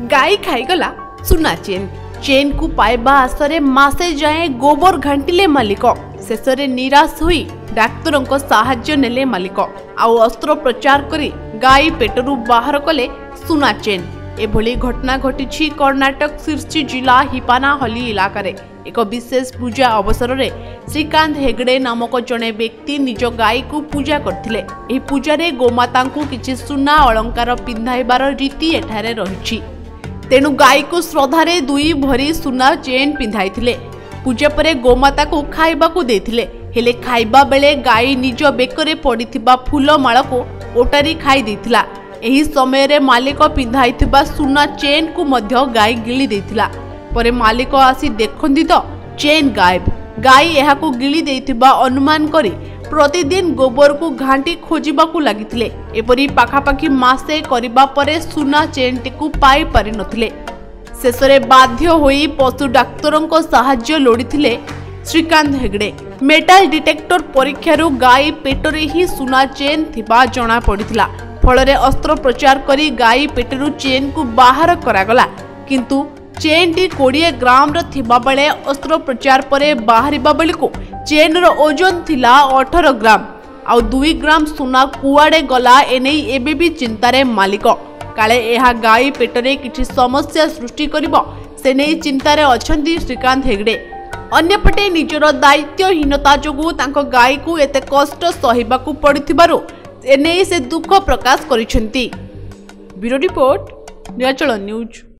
गाई खाईगला सुना chain chain को पाइबा आशरे मासे जाए गोबर घांटिले मालिक शेष निराश हुई डाक्तर साहाय्य नेले मालिक आउ अस्त्रोपचार करी गाई पेटरू बाहर कले सुना चेन। एभली घटना घटी कर्णाटक सिरसी जिला हिपानाहली इलाकार एक विशेष पूजा अवसर में श्रीकांत हेगड़े नामक जड़े व्यक्ति निज गाई को पूजा करथिले। एही पूजारे गोमाता को किछि सुना अलंकार पिंधाइबार रीति एठारे रहिछि। तेणु गाई को श्रद्धारे दुई भरी सुना चेन पिंधाइथिले। पूजा परे गोमाता को खाइबा को देथिले। हेले खाइबा बेले गाई निज बेकरे पड़िथिबा फूलमाଳ को ओटारी खाई देथिला। एही समय रे मालिक पिंधाइथिबा सुना चेन को मध्य गाई गिली देथिला। परे मालिक आसी देखंदी तो चेन गायब। गाई एहाको गिली देथिबा अनुमान करी प्रतिदिन गोबर को घांटी खोजिबाकू लागिथिले। एपरी पाखापाखी मासे करिबा परे सुना चेन टिकु पाई पारि नथिले। शेषरे बाध्य होई पशु डाक्तरंको साहाय्य लोड़िथिले श्रीकांत हेगड़े। मेटाल डिटेक्टर परीक्षारु गाई पेटरे ही सुना चेन थिबा जणा पड़िथिला। फलरे अस्त्रोपचार करी गाई पेटरू चेन को बाहर करागला किंतु चेन टी 20 ग्राम थिबा बेले अस्त्रोपचार परे बाहरिबा बेलको चेन रो ओजन थिला 18 ग्राम आउ 2 ग्राम सुना कुआडे गला एने एबे भी चिंतारे मालिक काले एहा गाई पेटरे किछि समस्या सृष्टि करिवो से नै चिंतारे अछंती श्रीकांत हेगड़े। अन्यपटे निजर दायित्वहीनता जोगु तांको गाई को एते कष्ट सहिबाकू पड़िथिबारु एने से दुख प्रकाश करिसेंती। ब्यूरो रिपोर्ट न्याचल न्यूज।